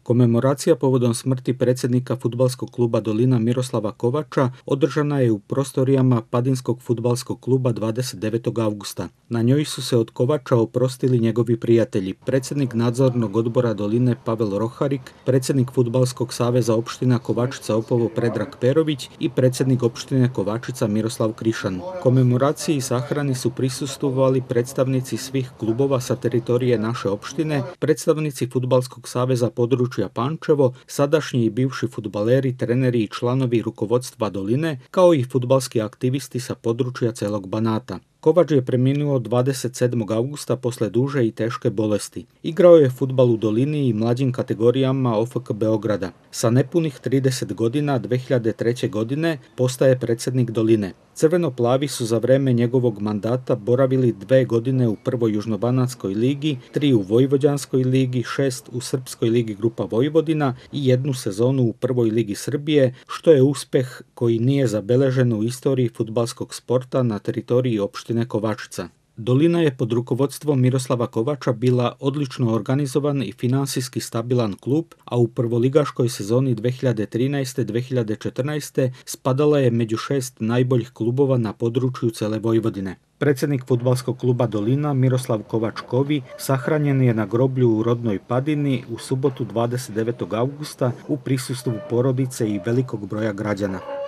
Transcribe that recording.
Komemoracija povodom smrti predsjednika fudbalskog kluba Dolina Miroslava Kovača održana je u prostorijama Padinskog fudbalskog kluba 29. augusta. Na njoj su se od Kovača oprostili njegovi prijatelji, predsjednik nadzornog odbora Doline Pavel Roharik, predsjednik Fudbalskog saveza opština Kovačica Opovo Predrag Perović i predsjednik opštine Kovačica Miroslav Krišan. Komemoraciji i sahrani su prisustvovali predstavnici svih klubova sa teritorije naše opštine, predstavnici Fudbalskog saveza područja Pančevo, sadašnji i bivši fudbaleri, treneri i članovi rukovodstva Doline, kao i fudbalski aktivisti sa područja celog Banata. Kovač je preminuo 27. augusta posle duže i teške bolesti. Igrao je fudbal u Dolini i mlađim kategorijama OFK Beograda. Sa nepunih 30 godina 2003. godine postaje predsjednik Doline. Crveno-plavi su za vreme njegovog mandata boravili 2 godine u prvoj južnobanatskoj ligi, 3 u Vojvođanskoj ligi, 6 u Srpskoj ligi Grupa Vojvodina i 1 sezonu u prvoj ligi Srbije, što je uspeh koji nije zabeležen u istoriji fudbalskog sporta na teritoriji opštine Kovačica. Dolina je pod rukovodstvom Miroslava Kovača bila odlično organizovan i finansijski stabilan klub, a u prvoligaškoj sezoni 2013-2014 spadala je među 6 najboljih klubova na području cele Vojvodine. Predsjednik fudbalskog kluba Dolina Miroslav Kovač-Kovi sahranjen je na groblju u rodnoj Padini u subotu 29. augusta u prisustvu porodice i velikog broja građana.